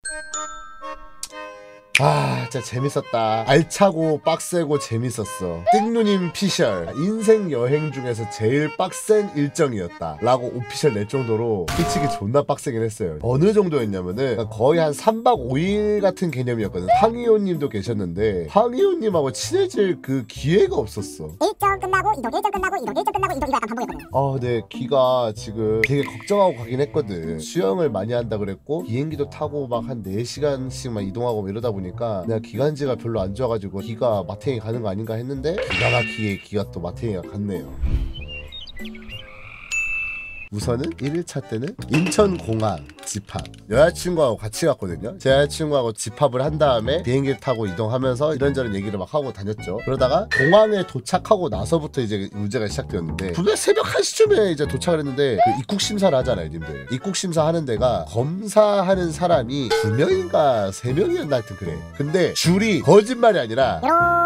진짜 재밌었다. 알차고 빡세고 재밌었어. 띵누님 피셜 인생 여행 중에서 제일 빡센 일정이었다 라고 오피셜 낼 정도로 솔직히 존나 빡세긴 했어요. 어느 정도였냐면은 거의 한 3박 5일 같은 개념이었거든. 황희호님도 계셨는데 황희호님하고 친해질 그 기회가 없었어. 일정 끝나고 이동, 일정 끝나고 이동, 일정 끝나고 이동, 이거 약간 반복이거든. 네, 귀가 지금 되게 걱정하고 가긴 했거든. 수영을 많이 한다 그랬고 비행기도 타고 막 한 4시간씩만 이동하고 이러다 보니까 내가 기관지가 별로 안 좋아가지고 귀가 마탱이 가는 거 아닌가 했는데 기가 막히게 귀가 또 마탱이가 갔네요. 우선은 1일차 때는 인천공항 집합, 여자친구하고 같이 갔거든요. 제 여자친구하고 집합을 한 다음에 비행기를 타고 이동하면서 이런저런 얘기를 막 하고 다녔죠. 그러다가 공항에 도착하고 나서부터 이제 문제가 시작되었는데 분명 새벽 1시쯤에 이제 도착을 했는데 그 입국 심사를 하잖아요, 님들. 입국 심사하는 데가 검사하는 사람이 2명인가 3명이었나 하여튼 그래. 근데 줄이 거짓말이 아니라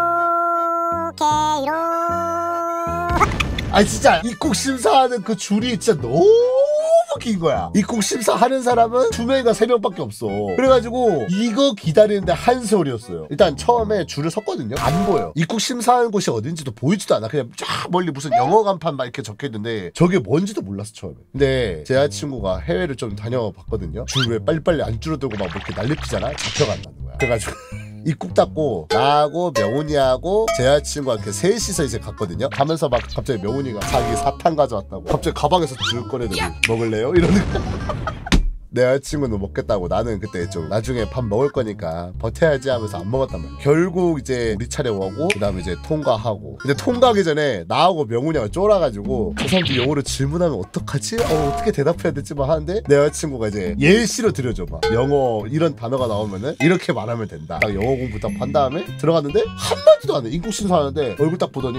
아니 진짜 입국 심사하는 그 줄이 진짜 너무 긴 거야. 입국 심사하는 사람은 2명인가 3명밖에 없어. 그래가지고 이거 기다리는데 한 세월이었어요. 일단 처음에 줄을 섰거든요. 안 보여. 입국 심사하는 곳이 어딘지도 보이지도 않아. 그냥 쫙 멀리 무슨 영어 간판 막 이렇게 적혀있는데 저게 뭔지도 몰랐어 처음에. 근데 제 여자친구가 해외를 좀 다녀봤거든요. 줄 왜 빨리빨리 안 줄어들고 막 이렇게 난리피잖아. 잡혀간다는 거야. 그래가지고 입국 닫고 나하고 명훈이하고 제 여자친구가 이렇게 셋이서 이제 갔거든요. 가면서 막 갑자기 명훈이가 자기 사탕 가져왔다고 갑자기 가방에서 줄 꺼내더니 먹을래요? 이러는 거야. 내 여자친구는 먹겠다고 나는 그때 좀 나중에 밥 먹을 거니까 버텨야지 하면서 안 먹었단 말이야. 결국 이제 우리 차례 오고 그 다음에 이제 통과하고, 근데 통과하기 전에 나하고 명훈이가 쫄아가지고 저 사람들 영어로 질문하면 어떡하지? 어떻게 대답해야 될지 막 하는데 내 여자친구가 이제 예시로 들여줘 봐. 영어 이런 단어가 나오면은 이렇게 말하면 된다. 딱 영어 공부 딱 한 다음에 들어갔는데 한마디도 안 해. 입국 심사하는데 얼굴 딱 보더니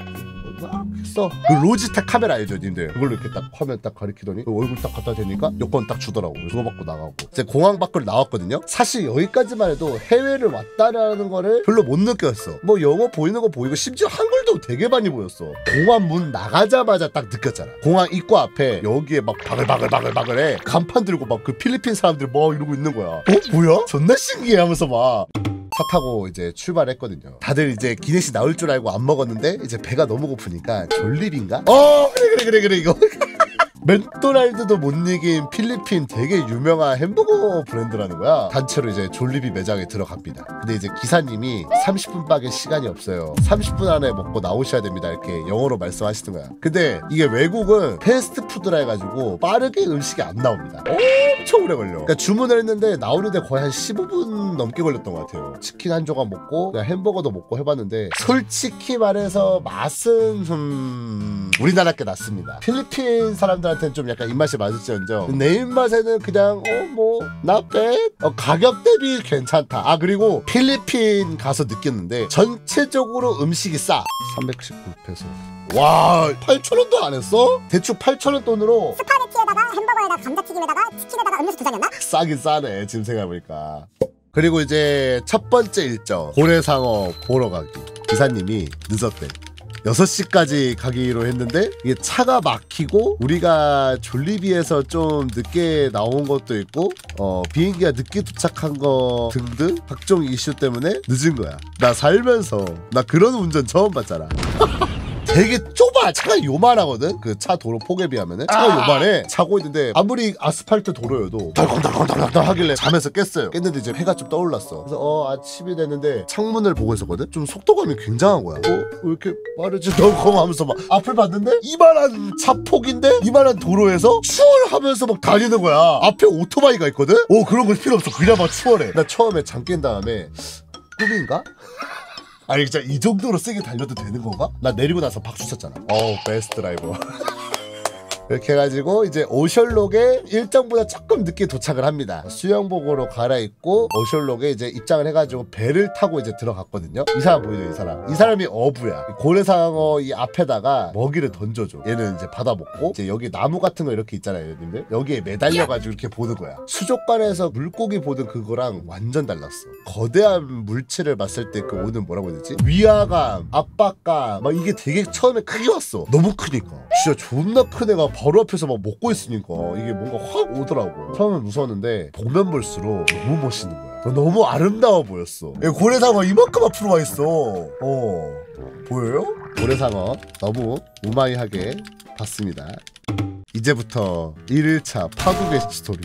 했어. 그 로지텍 카메라 알죠, 님들? 그걸로 이렇게 딱 화면 딱 가리키더니 그 얼굴 딱 갖다 대니까 여권 딱 주더라고. 그거 받고 나가고 이제 공항 밖으로 나왔거든요. 사실 여기까지만 해도 해외를 왔다라는 거를 별로 못 느꼈어. 뭐 영어 보이는 거 보이고 심지어 한글도 되게 많이 보였어. 공항 문 나가자마자 딱 느꼈잖아. 공항 입구 앞에 여기에 막 바글바글해. 간판 들고 막 그 필리핀 사람들 막 이러고 있는 거야. 뭐야? 존나 신기해 하면서 막 차 타고 이제 출발했거든요. 다들 이제 기내식 나올 줄 알고 안 먹었는데 이제 배가 너무 고프니까 졸립인가? 그래 이거 맥도날드도 못 이긴 필리핀 되게 유명한 햄버거 브랜드라는 거야. 단체로 이제 졸리비 매장에 들어갑니다. 근데 이제 기사님이 30분밖에 시간이 없어요. 30분 안에 먹고 나오셔야 됩니다. 이렇게 영어로 말씀하시는 거야. 근데 이게 외국은 패스트푸드라 해가지고 빠르게 음식이 안 나옵니다. 엄청 오래 걸려. 그러니까 주문을 했는데 나오는데 거의 한 15분 넘게 걸렸던 것 같아요. 치킨 한 조각 먹고 그냥 햄버거도 먹고 해봤는데 솔직히 말해서 맛은 우리나라 게 낫습니다. 필리핀 사람들한테는 좀 약간 입맛이 맞을지언정 내 입맛에는 그냥 not bad. 가격 대비 괜찮다. 그리고 필리핀 가서 느꼈는데 전체적으로 음식이 싸. 319페소. 와, 8,000원도 안 했어? 대충 8,000원 돈으로 스파게티에다가 햄버거에다가 감자튀김에다가 치킨에다가 음료수 2잔이었나? 싸긴 싸네 지금 생각해보니까. 그리고 이제 첫 번째 일정 고래상어 보러 가기. 기사님이 늦었대. 6시까지 가기로 했는데 이게 차가 막히고 우리가 졸리비에서 좀 늦게 나온 것도 있고 비행기가 늦게 도착한 거 등등 각종 이슈 때문에 늦은 거야. 나 살면서 나 그런 운전 처음 봤잖아. 되게 좁아. 차가 요만하거든. 그 차 도로 폭에 비하면은 차가 요만해. 자고 있는데 아무리 아스팔트 도로여도 덜컹덜컹덜컹 하길래 잠에서 깼어요. 깼는데 이제 해가 좀 떠올랐어. 그래서 아침이 됐는데 창문을 보고 있었거든. 좀 속도감이 굉장한 거야. 왜 이렇게 빠르지 덜컹 하면서 막 앞을 봤는데 이만한 차폭인데 이만한 도로에서 추월하면서 막 달리는 거야. 앞에 오토바이가 있거든. 그런 거 필요 없어. 그냥 막 추월해. 나 처음에 잠 깬 다음에 꿈인가? 아니 진짜 이 정도로 세게 달려도 되는 건가? 나 내리고 나서 박수 쳤잖아. 베스트 드라이버. 이렇게 해가지고 이제 오셜록에 일정보다 조금 늦게 도착을 합니다. 수영복으로 갈아입고 오셜록에 이제 입장을 해가지고 배를 타고 이제 들어갔거든요. 이 사람 보이죠? 이 사람이 어부야. 고래상어 이 앞에다가 먹이를 던져줘. 얘는 이제 받아먹고 이제 여기 나무 같은 거 이렇게 있잖아요, 여러분들. 여기에 매달려가지고 이렇게 보는 거야. 수족관에서 물고기 보는 그거랑 완전 달랐어. 거대한 물체를 봤을 때 그 오는 뭐라고 해야 되지? 위화감, 압박감 막 이게 되게 처음에 크게 왔어. 너무 크니까. 진짜 존나 큰 애가 바로 앞에서 막 먹고 있으니까 이게 뭔가 확 오더라고. 처음엔 무서웠는데 보면 볼수록 너무 멋있는 거야. 너무 아름다워 보였어. 고래상어 이만큼 앞으로 와 있어. 보여요? 고래상어 너무 우마이하게 봤습니다. 이제부터 1일차 파국의 스토리.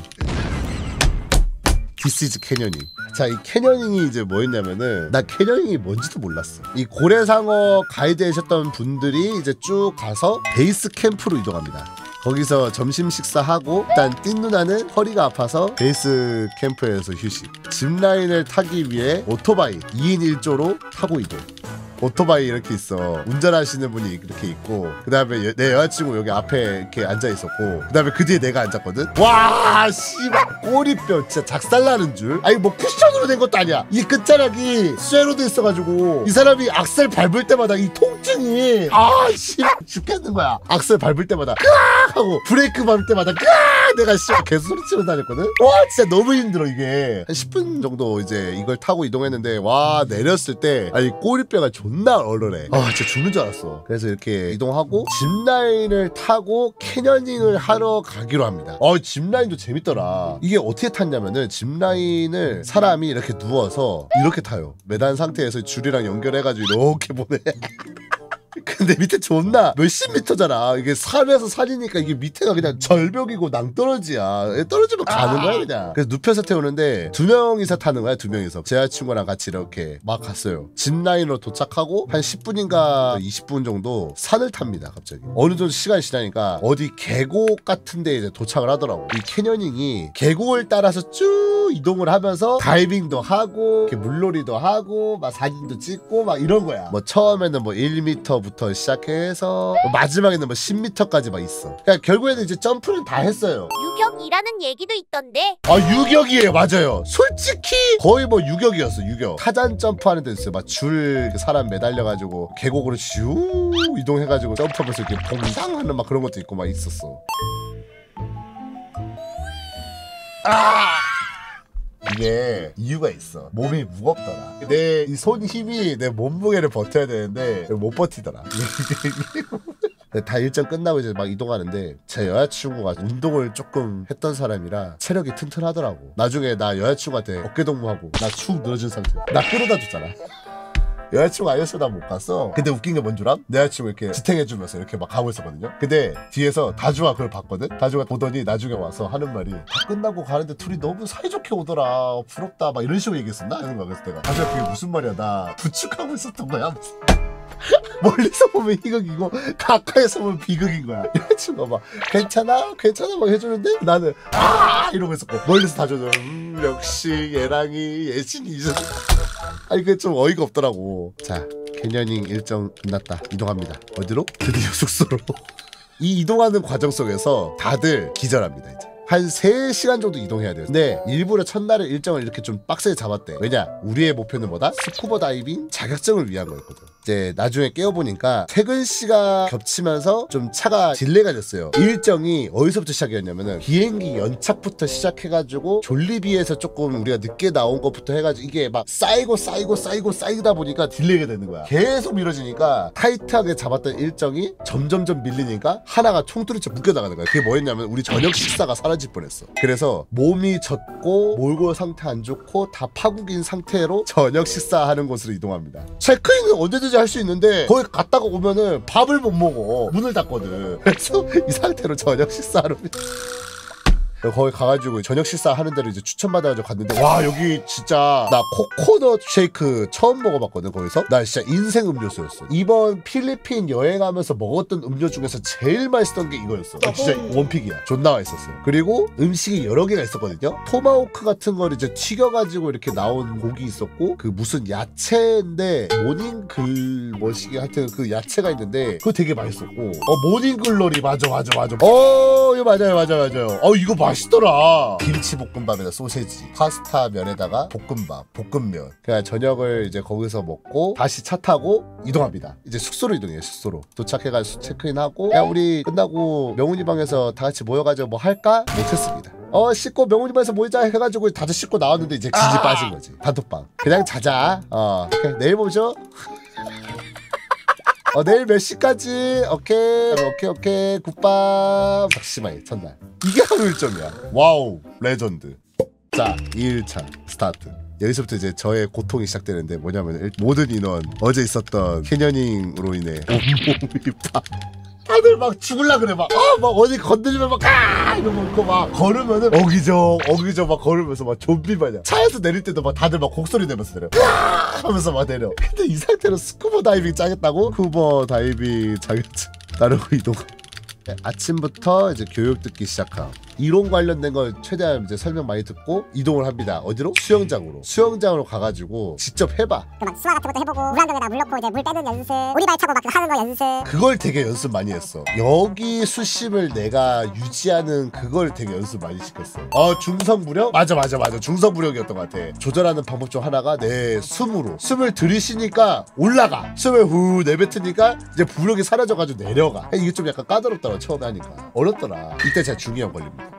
This is 캐녀닝. 자, 이 캐녀닝이 이제 뭐였냐면은 나 캐녀닝이 뭔지도 몰랐어. 이 고래상어 가이드 하셨던 분들이 이제 쭉 가서 베이스 캠프로 이동합니다. 거기서 점심 식사하고 일단 띵 누나는 허리가 아파서 베이스 캠프에서 휴식. 짚라인을 타기 위해 오토바이 2인 1조로 타고 이동. 오토바이 이렇게 있어. 운전하시는 분이 이렇게 있고, 그 다음에 내 여자친구 여기 앞에 이렇게 앉아 있었고, 그 다음에 그 뒤에 내가 앉았거든. 와 씨발 꼬리뼈 진짜 작살나는 줄. 아니 뭐 쿠션으로 된 것도 아니야. 이 끝자락이 쇠로 돼 있어가지고 이 사람이 악셀 밟을 때마다 이 통증이 씨발 죽겠는 거야. 악셀 밟을 때마다 끄악 하고 브레이크 밟을 때마다 끄악 내가 씨발 계속 소리치면서 다녔거든. 와 진짜 너무 힘들어. 이게 한 10분 정도 이제 이걸 타고 이동했는데 와 내렸을 때 아니 꼬리뼈가 존나 얼얼해. 진짜 죽는 줄 알았어. 그래서 이렇게 이동하고 짚라인을 타고 캐녀닝을 하러 가기로 합니다. 짚라인도 재밌더라. 이게 어떻게 탔냐면은 짚라인을 사람이 이렇게 누워서 이렇게 타요. 매단 상태에서 줄이랑 연결해가지고 이렇게 보내. 근데 밑에 존나 몇십 미터잖아. 이게 산에서 산이니까 이게 밑에가 그냥 절벽이고 낭떠러지야. 떨어지면 가는 거야 그냥. 그래서 눕혀서 태우는데 2명이서 타는 거야. 2명이서 제 여자친구랑 같이 이렇게 막 갔어요. 짚라인으로 도착하고 한 10분인가 20분 정도 산을 탑니다. 갑자기 어느 정도 시간이 지나니까 어디 계곡 같은 데 이제 도착을 하더라고. 이 캐녀닝이 계곡을 따라서 쭉 이동을 하면서 다이빙도 하고 이렇게 물놀이도 하고 막 사진도 찍고 막 이런 거야. 뭐 처음에는 뭐 1m부터 시작해서 마지막에는 뭐 10m까지 막 있어. 그러니까 결국에는 이제 점프는 다 했어요. 유격이라는 얘기도 있던데. 유격이에요. 맞아요. 솔직히 거의 뭐 유격이었어. 유격. 타잔 점프하는 데 있어요. 막 줄 사람 매달려가지고 계곡으로 슈 이동해가지고 점프하면서 이렇게 봉당하는 막 그런 것도 있고 막 있었어. 이게 이유가 있어. 몸이 무겁더라. 내 이 손 힘이 내 몸무게를 버텨야 되는데 못 버티더라. 다 일정 끝나고 이제 막 이동하는데 제 여자친구가 운동을 조금 했던 사람이라 체력이 튼튼하더라고. 나중에 나 여자친구한테 어깨동무하고 나 축 늘어진 상태. 나 끌어다 줬잖아. 여자친구 아니었으면 나 못 갔어. 근데 웃긴 게 뭔 줄 알아? 내 여자친구 이렇게 지탱해주면서 이렇게 막 가고 있었거든요. 근데 뒤에서 다주가 그걸 봤거든? 다주가 보더니 나중에 와서 하는 말이 다 끝나고 가는데 둘이 너무 사이좋게 오더라. 부럽다. 막 이런 식으로 얘기했었나? 이런 거야. 그래서 내가 다주가 그게 무슨 말이야. 나 부축하고 있었던 거야. 멀리서 보면 희극이고 가까이서 보면 비극인 거야. 여자친구가 막 괜찮아? 괜찮아? 막 해주는데 나는 이러고 있었고 멀리서 다주는 역시 얘랑이 예신이죠. 아니 그게 좀 어이가 없더라고. 자 캐녀닝 일정 끝났다. 이동합니다. 어디로? 드디어 숙소로. 이 이동하는 과정 속에서 다들 기절합니다. 이제 한 3시간 정도 이동해야 돼요. 근데 일부러 첫날에 일정을 이렇게 좀 빡세게 잡았대. 왜냐? 우리의 목표는 뭐다? 스쿠버 다이빙 자격증을 위한 거였거든. 이제 나중에 깨워보니까 퇴근 시가 겹치면서 좀 차가 딜레이가 됐어요. 일정이 어디서부터 시작이었냐면은 비행기 연착부터 시작해가지고 졸리비에서 조금 우리가 늦게 나온 것부터 해가지고 이게 막 쌓이다 보니까 딜레이가 되는 거야. 계속 미뤄지니까 타이트하게 잡았던 일정이 점점점 밀리니까 하나가 총투리째 묶여나가는 거야. 그게 뭐였냐면 우리 저녁 식사가 사라질 뻔했어. 그래서 몸이 젖고 몰골 상태 안 좋고 다 파국인 상태로 저녁 식사하는 곳으로 이동합니다. 체크인은 언제든지 할 수 있는데 거기 갔다가 오면은 밥을 못 먹어. 문을 닫거든. 그래서 이 상태로 저녁 식사하러 거기 가가지고 저녁 식사하는 데로 이제 추천받아가지고 갔는데 와 여기 진짜 나 코코넛 쉐이크 처음 먹어봤거든. 거기서 나 진짜 인생 음료수였어. 이번 필리핀 여행하면서 먹었던 음료 중에서 제일 맛있던 게 이거였어. 진짜 원픽이야. 존나 맛있었어. 그리고 음식이 여러 개가 있었거든요. 토마호크 같은 걸 이제 튀겨가지고 이렇게 나온 고기 있었고 그 무슨 야채인데 모닝글 뭐시기 하여튼 그 야채가 있는데 그거 되게 맛있었고 모닝글로리 맞아 이거 맞아요. 이거 맛있더라. 김치볶음밥에다 소세지, 파스타 면에다가 볶음밥, 볶음면. 그냥 저녁을 이제 거기서 먹고 다시 차 타고 이동합니다. 이제 숙소로 이동해요. 숙소로 도착해가지고 체크인하고 야 우리 끝나고 명훈이 방에서 다 같이 모여가지고 뭐 할까? 못했습니다. 씻고 명훈이 방에서 모이자 해가지고 다들 씻고 나왔는데 이제 진이 빠진 거지. 단톡방. 그냥 자자. 오케이, 내일 보죠. 내일 몇 시까지? 오케이 굿밤. 잠시만요. 첫날 이게 하루 일정이야. 와우 레전드. 자 2일차 스타트. 여기서부터 이제 저의 고통이 시작되는데 뭐냐면 모든 인원 어제 있었던 캐녀닝으로 인해 온몸이 다들 막 죽을라 그래. 막 어디 건드리면 막 이러고 막 걸으면은 어기적 막 걸으면서 막 좀비 마냥 차에서 내릴 때도 막 다들 막 곡소리 내면서 내려 하면서 막 내려. 근데 이 상태로 스쿠버 다이빙 짜겠다고? 스쿠버 다이빙 자격증 따르고 이동. 아침부터 이제 교육 듣기 시작함. 이론 관련된 걸 최대한 이제 설명 많이 듣고 이동을 합니다. 어디로? 수영장으로 가가지고 직접 해봐. 막 수화 같은 것도 해보고 물안경에다 물 넣고 이제 물 빼는 연습, 오리발 차고 막 하는 거 연습. 그걸 되게 연습 많이 했어. 여기 수심을 내가 유지하는 그걸 되게 연습 많이 시켰어. 중성부력? 맞아 중성부력이었던 것 같아. 조절하는 방법 중 하나가 내 숨을 들이쉬니까 올라가, 숨을 후 내뱉으니까 이제 부력이 사라져가지고 내려가. 이게 좀 약간 까다롭더라. 처음에 하니까 어렵더라. 이때 제가 중요한 걸립니다.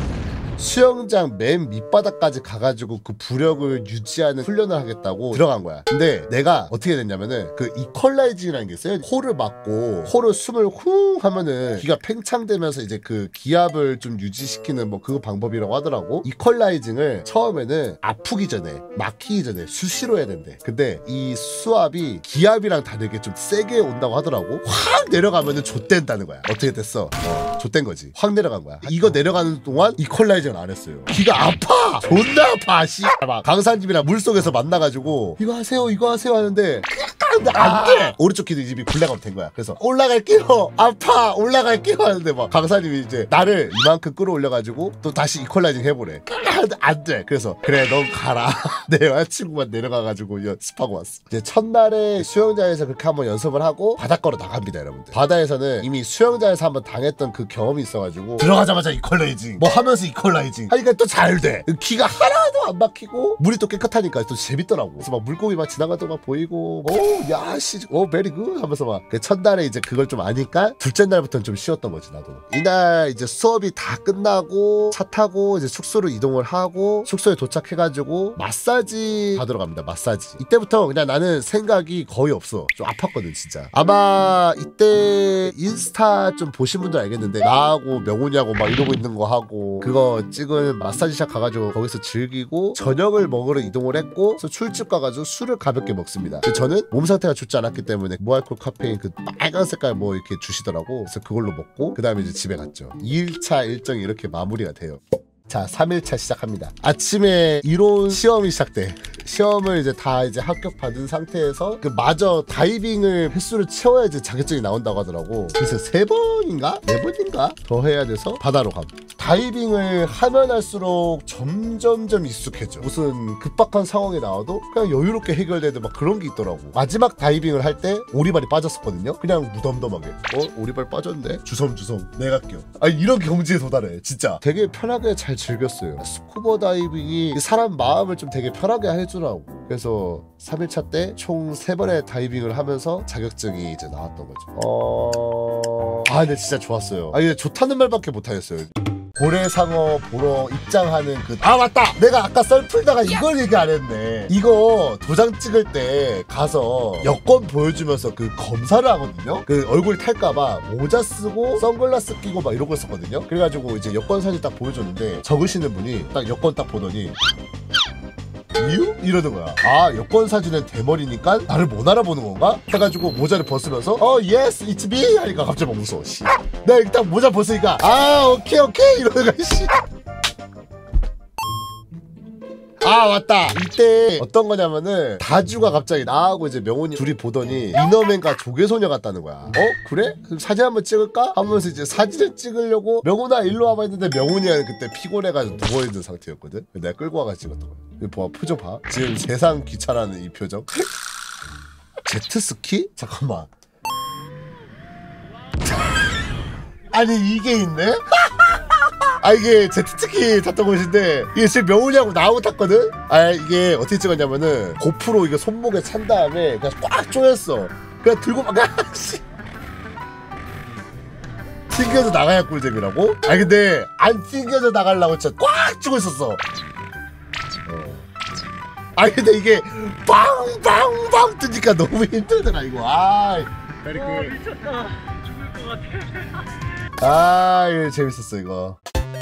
수영장 맨 밑바닥까지 가가지고 그 부력을 유지하는 훈련을 하겠다고 들어간 거야. 근데 내가 어떻게 됐냐면은 그 이퀄라이징이라는 게 있어요. 코를 막고 코를 숨을 후 하면은 기가 팽창되면서 이제 그 기압을 좀 유지시키는 뭐 그거 방법이라고 하더라고. 이퀄라이징을 처음에는 아프기 전에 막히기 전에 수시로 해야 된대. 근데 이 수압이 기압이랑 다르게 좀 세게 온다고 하더라고. 확 내려가면은 좆된다는 거야. 어떻게 됐어? 좆된 거지. 확 내려간 거야. 이거 내려가는 동안 이퀄라이징을 안 했어요. 기가 아파! 존나 아파! 막 강사님이랑 물속에서 만나가지고 이거 하세요 하는데 안 돼! 오른쪽 기도 입이 불나가면 된 거야. 그래서 올라갈게요! 아파! 올라갈게요! 하는데 막 강사님이 이제 나를 이만큼 끌어올려가지고 또 다시 이퀄라이징 해보래. 안 돼! 그래서 그래 넌 가라. 내 여자친구만 내려가가지고 연습하고 왔어. 이제 첫날에 수영장에서 그렇게 한번 연습을 하고 바닷가로 나갑니다 여러분들. 바다에서는 이미 수영장에서 한번 당했던 그 경험이 있어가지고 들어가자마자 이퀄라이징 뭐 하면서 이퀄라이징 하니까 또 잘 돼. 기가 하나도 안 막히고 물이 또 깨끗하니까 또 재밌더라고. 그래서 막 물고기 막 지나가도 막 보이고 베리 굿 하면서 막 첫날에 이제 그걸 좀 아니까 둘째 날부터는 좀 쉬었던 거지 나도. 이날 이제 수업이 다 끝나고 차 타고 이제 숙소로 이동을 하고 숙소에 도착해가지고 마사지 받으러 갑니다. 마사지. 이때부터 그냥 나는 생각이 거의 없어. 좀 아팠거든 진짜. 아마 이때 인스타 좀 보신 분들 알겠는데 나하고 명훈이하고 막 이러고 있는 거 하고 그거 찍은 마사지샵 가가지고 거기서 즐기고 저녁을 먹으러 이동을 했고 그래서 술집 가가지고 술을 가볍게 먹습니다. 근데 저는 몸 상태가 좋지 않았기 때문에 무알콜 카페인 그 빨간 색깔 뭐 이렇게 주시더라고. 그래서 그걸로 먹고 그 다음에 이제 집에 갔죠. 2일차 일정이 이렇게 마무리가 돼요. 자 3일차 시작합니다. 아침에 이론 시험이 시작돼. 시험을 이제 다 이제 합격 받은 상태에서 그 마저 다이빙을 횟수를 채워야지 자격증이 나온다고 하더라고. 그래서 3번인가? 4번인가? 더 해야 돼서 바다로 감. 다이빙을 하면 할수록 점점점 익숙해져. 무슨 급박한 상황이 나와도 그냥 여유롭게 해결되는 막 그런 게 있더라고. 마지막 다이빙을 할 때 오리발이 빠졌었거든요. 그냥 무덤덤하게 오리발 빠졌네? 주섬주섬 내가 껴. 이런 경지에 도달해 진짜. 되게 편하게 잘 즐겼어요. 스쿠버 다이빙이 사람 마음을 좀 되게 편하게 해주더라고. 그래서 3일차 때 총 3번의 다이빙을 하면서 자격증이 이제 나왔던 거죠. 근데 진짜 좋았어요. 근데 좋다는 말밖에 못하겠어요. 고래상어 보러 입장하는 맞다! 내가 아까 썰 풀다가 이걸 얘기 안 했네. 이거 도장 찍을 때 가서 여권 보여주면서 그 검사를 하거든요. 그 얼굴 탈까봐 모자 쓰고 선글라스 끼고 막 이러고 있었거든요. 그래가지고 이제 여권 사진 딱 보여줬는데 적으시는 분이 딱 여권 딱 보더니 이유? 이러는 거야. 여권 사진은 대머리니까 나를 못 알아보는 건가? 해가지고 모자를 벗으면서 yes it's me 하니까 갑자기 막 웃어. 내가 일단 모자 벗으니까 오케이 이러는 거야. 맞다. 이때 어떤 거냐면은 다주가 갑자기 나하고 이제 명훈이 둘이 보더니 이너맨과 조개소녀 같다는 거야. 그래? 그럼 사진 한번 찍을까? 하면서 이제 사진을 찍으려고 명훈아 일로 와봐 했는데 명훈이가 그때 피곤해가지고 누워있는 상태였거든. 내가 끌고 와가지고 찍었던 거야. 봐, 표정 봐. 지금 세상 귀찮아하는 이 표정. 제트스키? 잠깐만. 아니 이게 있네? 이게 제트스키 탔던 곳인데 이게 지금 명훈이하고 나하고 탔거든? 이게 어떻게 찍었냐면은 고프로 이거 손목에 찬 다음에 그냥 꽉 조였어. 그냥 들고 막 튕겨서 나가야 꿀잼이라고? 근데 안 튕겨서 나가려고 진짜 꽉 쥐고 있었어. 근데 이게 빵빵빵 뜨니까 너무 힘들더라 이거. 미쳤다. 죽을 것 같아. 아, 이거 재밌었어 이거.